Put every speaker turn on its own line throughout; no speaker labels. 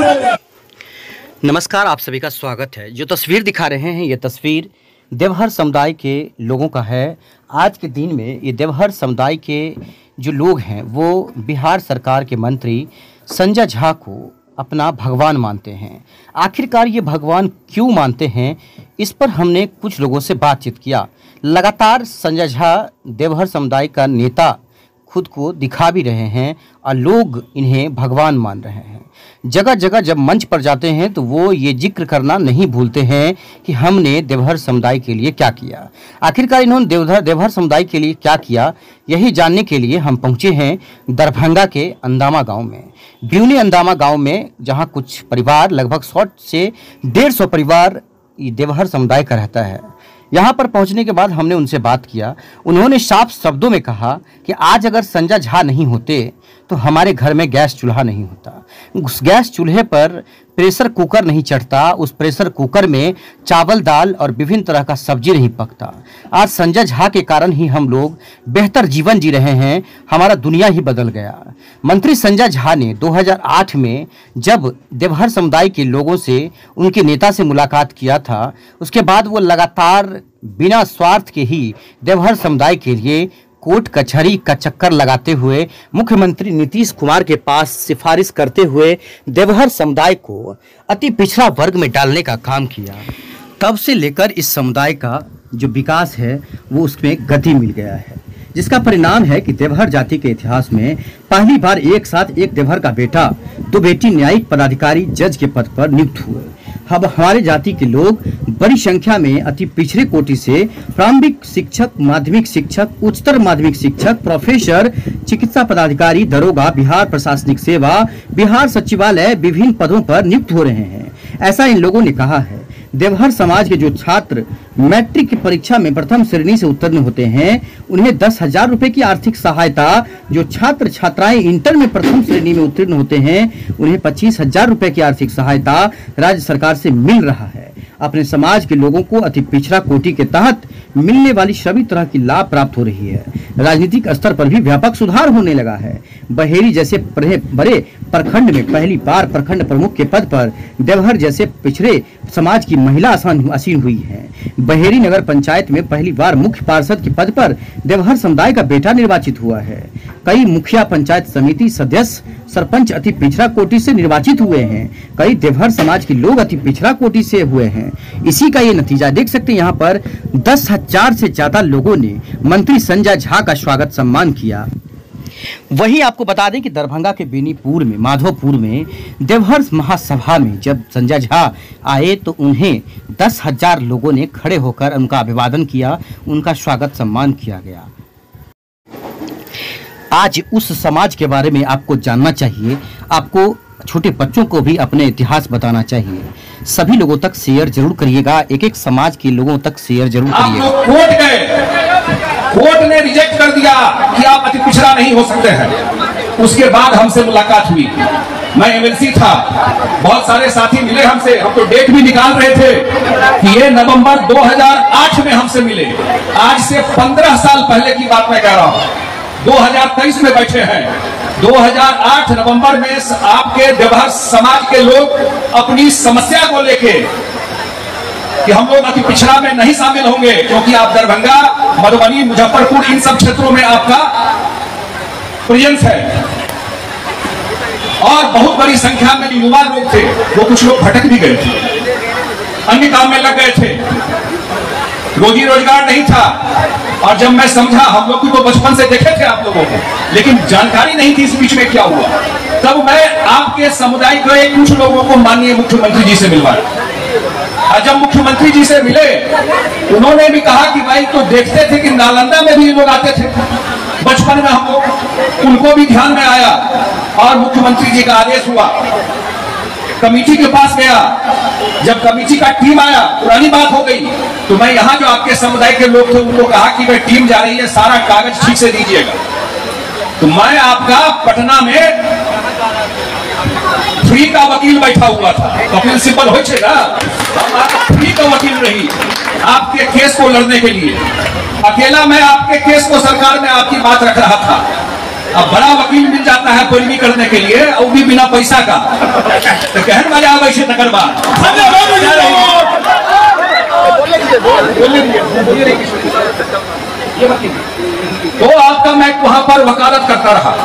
नमस्कार, आप सभी का स्वागत है। जो तस्वीर दिखा रहे हैं ये तस्वीर देवहर समुदाय के लोगों का है। आज के दिन में ये देवहर समुदाय के जो लोग हैं वो बिहार सरकार के मंत्री संजय झा को अपना भगवान मानते हैं। आखिरकार ये भगवान क्यों मानते हैं, इस पर हमने कुछ लोगों से बातचीत किया। लगातार संजय झा देवहर समुदाय का नेता खुद को दिखा भी रहे हैं और लोग इन्हें भगवान मान रहे हैं। जगह जगह जब मंच पर जाते हैं तो वो ये जिक्र करना नहीं भूलते हैं कि हमने देवहर समुदाय के लिए क्या किया। आखिरकार इन्होंने देवहर समुदाय के लिए क्या किया, यही जानने के लिए हम पहुंचे हैं दरभंगा के अंदामा गांव में। ब्यूनी अंदामा गांव में जहां कुछ परिवार, लगभग 100 से 150 परिवार देवहर समुदाय का रहता है। यहाँ पर पहुँचने के बाद हमने उनसे बात किया। उन्होंने साफ शब्दों में कहा कि आज अगर संजय झा नहीं होते तो हमारे घर में गैस चूल्हा नहीं होता, उस गैस चूल्हे पर प्रेशर कुकर नहीं चढ़ता, उस प्रेशर कुकर में चावल दाल और विभिन्न तरह का सब्जी नहीं पकता। आज संजय झा के कारण ही हम लोग बेहतर जीवन जी रहे हैं, हमारा दुनिया ही बदल गया। मंत्री संजय झा ने 2008 में जब देवहर समुदाय के लोगों से, उनके नेता से मुलाकात किया था, उसके बाद वो लगातार बिना स्वार्थ के ही देवहर समुदाय के लिए कोर्ट कचहरी का चक्कर लगाते हुए मुख्यमंत्री नीतीश कुमार के पास सिफारिश करते हुए देवहर समुदाय को अति पिछड़ा वर्ग में डालने का काम किया। तब से लेकर इस समुदाय का जो विकास है वो उसमें गति मिल गया है, जिसका परिणाम है कि देवहर जाति के इतिहास में पहली बार एक साथ एक देवहर का बेटा, 2 बेटी न्यायिक पदाधिकारी जज के पद पर नियुक्त हुए। अब हमारे जाति के लोग बड़ी संख्या में अति पिछड़े कोटि से प्रारंभिक शिक्षक, माध्यमिक शिक्षक, उच्चतर माध्यमिक शिक्षक, प्रोफेसर, चिकित्सा पदाधिकारी, दरोगा, बिहार प्रशासनिक सेवा, बिहार सचिवालय, विभिन्न पदों पर नियुक्त हो रहे हैं। ऐसा इन लोगों ने कहा है। देवहर समाज के जो छात्र मैट्रिक की परीक्षा में प्रथम श्रेणी से उत्तीर्ण होते हैं उन्हें 10,000 रुपए की आर्थिक सहायता, जो छात्र छात्राएं इंटर में प्रथम श्रेणी में उत्तीर्ण होते हैं उन्हें 25,000 रुपए की आर्थिक सहायता राज्य सरकार से मिल रहा है। अपने समाज के लोगों को अति पिछड़ा कोटि के तहत मिलने वाली सभी तरह की लाभ प्राप्त हो रही है। राजनीतिक स्तर पर भी व्यापक सुधार होने लगा है। बहेरी जैसे बड़े प्रखंड में पहली बार प्रखंड प्रमुख के पद पर देवहर जैसे पिछड़े समाज की महिला आसीन हुई है। बहेरी नगर पंचायत में पहली बार मुख्य पार्षद के पद पर देवहर समुदाय का बेटा निर्वाचित हुआ है। कई मुखिया, पंचायत समिति सदस्य, सरपंच अति पिछड़ा कोटि से निर्वाचित हुए हैं। कई देवहर समाज के लोग अति पिछड़ा कोटि से हुए हैं। इसी का ये नतीजा देख सकते हैं। यहाँ पर 10,000 से ज्यादा लोगों ने मंत्री संजय झा का स्वागत सम्मान किया। वहीं आपको बता दें कि दरभंगा के बेनीपुर में, माधोपुर में देवहर महासभा में जब संजय झा आए तो उन्हें 10,000 लोगों ने खड़े होकर उनका अभिवादन किया, उनका स्वागत सम्मान किया गया। आज उस समाज के बारे में आपको जानना चाहिए, आपको छोटे बच्चों को भी अपने इतिहास बताना चाहिए। सभी लोगों तक शेयर जरूर करिएगा, एक एक समाज के लोगों तक शेयर जरूर करिएगा।
आप कोर्ट गए, कोर्ट ने रिजेक्ट कर दिया कि आप अति पिछड़ा नहीं हो सकते हैं। उसके बाद हमसे मुलाकात हुई, मैं एमएलसी था, बहुत सारे साथी मिले हमसे, हम तो डेट भी निकाल रहे थे कि ये नवंबर 2008 में हमसे मिले। आज से 15 साल पहले की बात मैं कह रहा हूं, 2023 में बैठे हैं। 2008 नवंबर में आपके देवहर समाज के लोग अपनी समस्या को लेके कि हम लोग अति पिछड़ा में नहीं शामिल होंगे, क्योंकि आप दरभंगा, मधुबनी, मुजफ्फरपुर, इन सब क्षेत्रों में आपका प्रेजेंस है। और बहुत बड़ी संख्या में युवा लोग थे, वो कुछ लोग भटक भी गए थे, अन्य काम में लग गए थे, रोजी रोजगार नहीं था। और जब मैं समझा, हम लोग तो बचपन से देखे थे आप लोगों को, लेकिन जानकारी नहीं थी इस बीच में क्या हुआ, तब मैं आपके समुदाय के कुछ लोगों को माननीय मुख्यमंत्री जी से मिलवाया। और जब मुख्यमंत्री जी से मिले, उन्होंने भी कहा कि भाई तो देखते थे कि नालंदा में भी लोग आते थे बचपन में, हम लोग उनको भी ध्यान में आया। और मुख्यमंत्री जी का आदेश हुआ, कमेटी के पास गया। जब कमेटी का टीम आया, पुरानी बात हो गई, तो मैं यहाँ जो आपके समुदाय के लोग थे उनको कहा कि भाई टीम जा रही है, सारा कागज ठीक से दीजिएगा। तो मैं आपका पटना में फ्री का वकील बैठा हुआ था, तो प्रिंसिपल हो ना, फ्री का वकील रही आपके केस को लड़ने के लिए। अकेला मैं आपके केस को सरकार में आपकी बात रख रहा था। अब बड़ा वकील मिल जाता है पैरवी करने के लिए, और भी बिना पैसा का, तो कहन मजा आवे से तकर बाद। तो आपका मैं वहां पर वकालत करता रहा।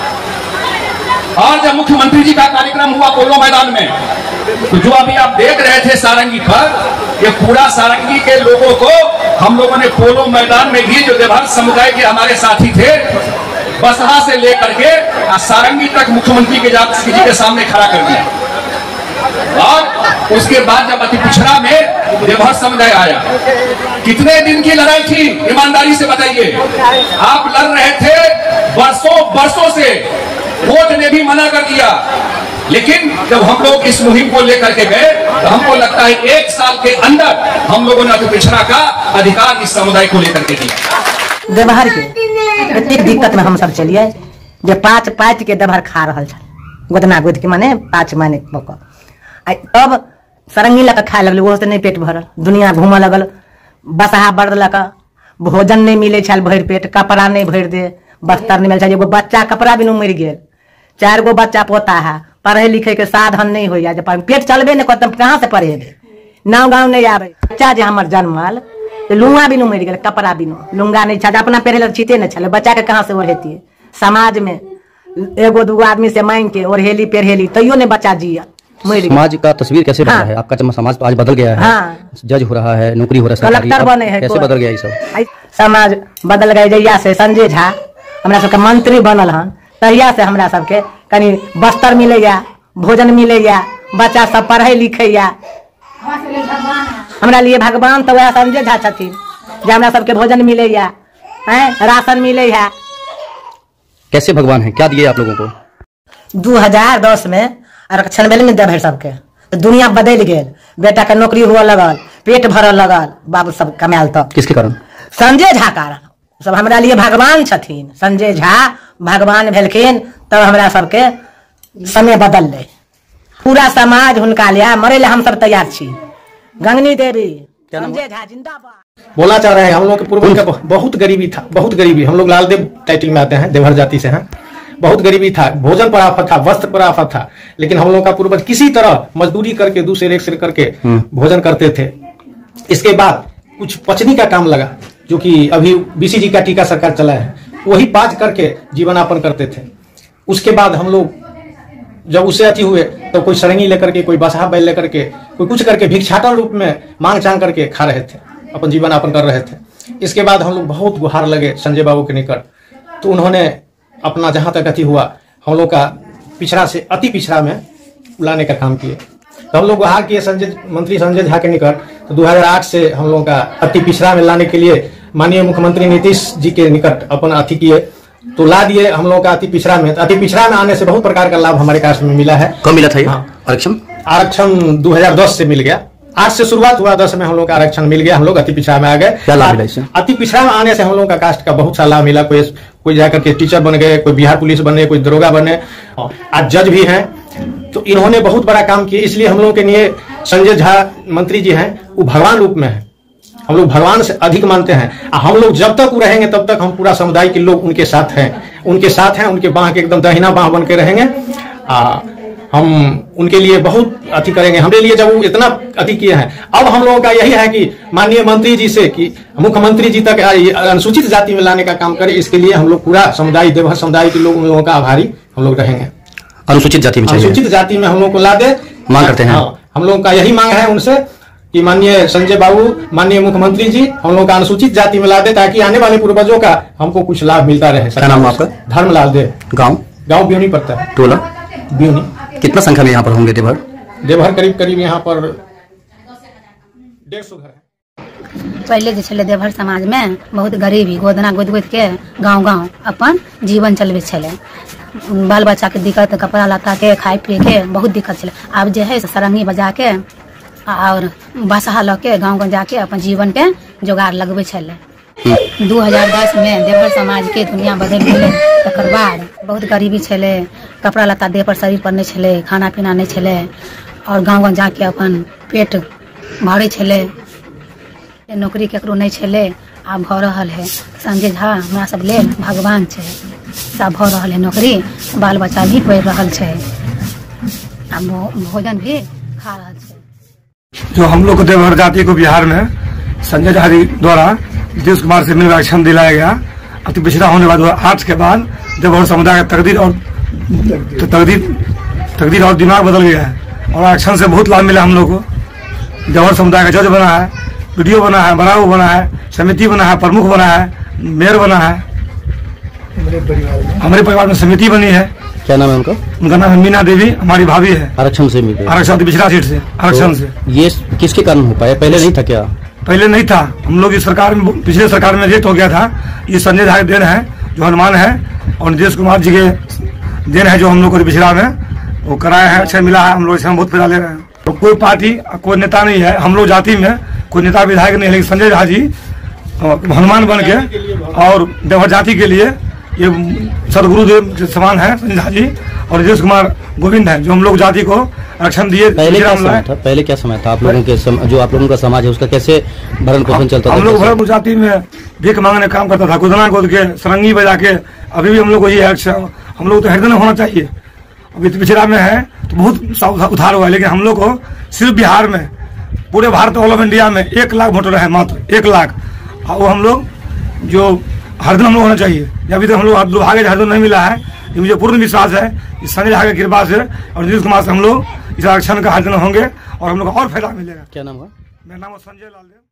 और जब मुख्यमंत्री जी का कार्यक्रम हुआ पोलो मैदान में, तो जो अभी आप देख रहे थे सारंगी पर, ये पूरा सारंगी के लोगों को हम लोगों ने पोलो मैदान में भी, जो देवहर समुदाय के हमारे साथी थे, बसहा से लेकर के सारंगी तक मुख्यमंत्री जी के सामने खड़ा कर दिया। और उसके बाद जब अति पिछड़ा में देवहर समुदाय आया, कितने दिन की लड़ाई थी, ईमानदारी से बताइए। आप लड़ रहे थे बरसों से, कोर्ट ने भी मना कर दिया, लेकिन जब हम लोग इस मुहिम को लेकर के गए, तो हमको लगता है 1 साल के अंदर हम लोगों ने अति पिछड़ा का अधिकार इस समुदाय को लेकर के दिया।
देवहर के इतनी दिक्कत में हम सब चलिए, जो 5 पाँच के देवहर खा रहा था, गोदना गोद के माने 5 माने अब सरंगी लगा खाए लगल, वो से नहीं पेट भरल, दुनिया घूम लगल, बसहा बढ़ लग, भोजन नहीं मिले छल भर पेट, कपड़ा नहीं भर दे, बस्तर नहीं मिल, एगो बच्चा कपड़ा बिनु मर गए, 4 गो बच्चा पोता है, पढ़े लिखे के साधन नहीं हो, जब पेट चलबे नहीं करते कहाँ से पढ़ेबे, नाव गाँव नहीं आवे। बच्चा जो हमार जन्मल लुंगा बिनु मर गए, कपड़ा बिनु, लुंगा नहीं छा, अपना पहले चीते नहीं चले, बच्चा के कहाँ से ओढ़ेती। समाज में 1 2 आदमी से मांग के ओढ़ेली पेढ़ेली, तैयो ने बच्चा जिया।
समाज का तस्वीर कैसे बदला है आपका? समाज तो आज बदल गया है। जज हो रहा है, नौकरी हो रहा है,
कलेक्टर बने हैं,
कैसे बदल गया ये सब?
समाज बदल गए जहिया से संजय झा हमरा सबके मंत्री बनल हन, तहिया से हमरा सबके कनी बस्तर मिलैया, भोजन मिलैया, बच्चा सब पढ़े लिखैया। हमरा लिए भगवान तो वह संजय झा छथिन, जे हमरा सबके भोजन मिलैया, राशन मिलैया।
कैसे भगवान है, क्या दिए आप लोगों को?
2010 में आरक्षण मिले नहीं देवहर सबके, तो दुनिया बदल गए, बेटा के नौकरी हुआ लगल, पेट भरल लगल, बाबू सब कमाल। तब
किसके कारण?
संजय झा कारण। सब हमरा लिए भगवान छथिन, संजय झा भगवान भेलखिन, तब हमरा सबके समय बदल ले। पूरा समाज हुनका लिया मरे ले हम सब तैयार छी। गंगनी देवी, संजय झा जिंदाबाद।
बोलना चाह रहे हैं, हम लोग के पूर्वज का बहुत गरीबी था, बहुत गरीबी। हम लोग लालदेव टाइटल में आते हैं, देवहर जाति से हैं। बहुत गरीबी था, भोजन पर आफत था, वस्त्र पर आफत था, लेकिन हम लोग का पूर्वज किसी तरह मजदूरी करके दूसरे एक से करके भोजन करते थे। इसके बाद कुछ पचनी का काम लगा, जो कि अभी बीसीजी का टीका सरकार चला है, वही पाज करके जीवन यापन करते थे। उसके बाद हम लोग जब उससे अति हुए, तो कोई सरंगी लेकर के, कोई बसहा बैल लेकर के, कोई कुछ करके भिक्षाटन रूप में मांग चांग करके खा रहे थे, अपन जीवन यापन कर रहे थे। इसके बाद हम लोग बहुत गुहार लगे संजय बाबू के निकट, तो उन्होंने अपना जहां तक अति हुआ हम लोग का पिछड़ा से अति पिछड़ा में लाने का काम किए। तो हम लोग गुहार किए मंत्री संजय झा के निकट, तो 2008 से हम लोग का अति पिछड़ा में लाने के लिए माननीय मुख्यमंत्री नीतीश जी के निकट अपन अति किए, तो ला दिए हम लोग का अति पिछड़ा में। अति पिछड़ा में आने से बहुत प्रकार का लाभ हमारे कास्ट में मिला है।
कब मिला था आरक्षण?
आरक्षण 2010 से मिल गया, 8 से शुरुआत हुआ, 10 में हम लोग का आरक्षण मिल गया, हम लोग अति पिछड़ा में आ गए।
क्या लाभ मिला इससे?
अति पिछड़ा में आने से हम लोग का कास्ट का बहुत सा लाभ मिला। कोई जाकर के टीचर बन गए, कोई बिहार पुलिस बने, कोई दरोगा बने, आज जज भी हैं। तो इन्होंने बहुत बड़ा काम किया, इसलिए हम लोग के लिए संजय झा मंत्री जी हैं, वो भगवान रूप में है। हम लोग भगवान से अधिक मानते हैं। हम लोग जब तक रहेंगे तब तक हम पूरा समुदाय के लोग उनके साथ हैं, उनके बाह के एकदम दहिना बाह बन के रहेंगे। हम उनके लिए बहुत अति करेंगे। हमारे लिए जब वो इतना अति किए हैं, अब हम लोगों का यही है कि माननीय मंत्री जी से कि मुख्यमंत्री जी तक अनुसूचित जाति में लाने का काम करें। इसके लिए हम लोग पूरा समुदाय, देवहर समुदाय के लोगों का आभारी हम लोग रहेंगे।
अनुसूचित जाति में,
अनुसूचित जाति में हम लोग को ला दे
मांग करते हैं।
हम लोगों का यही मांग है उनसे कि माननीय संजय बाबू, माननीय मुख्यमंत्री जी हम लोग का अनुसूचित जाति में ला दे, ताकि आने वाले पूर्वजों का हमको कुछ लाभ मिलता रहे।
क्या नाम आपका?
धर्मलाल देव। गाँव ब्यूनी पड़ता है,
टोला
ब्यूनी।
कितना संख्या में यहाँ पर होंगे देवहर?
देवहर करीब यहाँ पर 150 घर है।
पहले जो छे देवहर समाज में बहुत गरीबी, गोदना गोद गोद के गाँव गाँव अपन जीवन चलबे छे। बाल बच्चा के दिक्कत, कपड़ा लत्ता के, खाए पिए के बहुत दिक्कत छे। अब जो है सरंगी बजा के और बसहा ल के गाँव गाँव जाके अपन जीवन के जोगाड़ लगबे छे। 2010 में देवहर समाज के दुनिया बदल गए। तकर बाद बहुत गरीबी छे, कपड़ा लत्ता देह पर शरीर पर नहीं छे, खाना पीना नहीं छे, और गाँव गाँव जाके अपन पेट भरे छे। नौकरी केकरो नहीं छे, आब भ रहल है। संजय झा हमरा सब ले भगवान छे। सब हो रहा है नौकरी, बाल बच्चा भी पढ़ रहा है, भोजन भी खा रहा है।
जो हम लोग को देवहर जाति को बिहार में संजय झा जी द्वारा नीतीश कुमार से मिलकर आरक्षण दिलाया गया। अति पिछड़ा होने के बाद 2008 के बाद देवहर समुदाय का तकदीर और दिमाग बदल गया है और आरक्षण से बहुत लाभ मिला हम लोग को। देवहर समुदाय का जज बना है, वीडियो बना है, बराव बना है, समिति बना है, प्रमुख बना है, मेयर बना है। हमारे परिवार में समिति बनी है।
क्या नाम है उनका?
उनका नाम है मीना देवी, हमारी भाभी है।
आरक्षण से मिले?
आरक्षण पिछड़ा सीट से आरक्षण से।
ये किसके कारण हो पाया? पहले नहीं था क्या?
पहले नहीं था। हम लोग इस सरकार में, पिछले सरकार में रिजेक्ट हो गया था। ये संजय झा देन है जो हनुमान है और नीतीश कुमार जी के देन है जो हम लोग को पिछड़ा में वो कराया है, अच्छा मिला है। हम लोग इसमें बहुत फायदा ले रहे हैं। तो कोई पार्टी कोई नेता नहीं है हम लोग जाति में, कोई नेता विधायक नहीं है, लेकिन संजय झा जी हनुमान बन के और देवहर जाति के लिए ये सदगुरुदेव के समान है संजय झा जी और नीतीश कुमार गोविंद है जो हम लोग जाति को आरक्षण दिए।
पहले क्या समय था? पहले क्या समय था आप लोगों के जो आप लोगों का समाज है उसका कैसे भरण पोषण चलता था?
हम लोग भरण जाति में भीख मांगने काम करता था, गोदना गोद के सरंगी बजा के। अभी भी हम लोग को ये हम लोग तो हृदय होना चाहिए। अभी तो पिछड़ा में है तो बहुत उधार हुआ है, लेकिन हम लोग को सिर्फ बिहार में, पूरे भारत ऑल ऑफ इंडिया में 1 लाख वोटर है, मात्र 1 लाख। और वो हम लोग जो हरदम हम लोग होना चाहिए। अभी तक हम लोग दुर्भाग्य हरदम नहीं मिला है। मुझे पूर्ण विश्वास है इस संजय झा की कृपा से और नीतीश कुमार से हम लोग इस आरक्षण का हरदम होंगे और हम लोग को और फायदा मिलेगा।
क्या नाम है?
मेरा नाम है संजय लाल देव।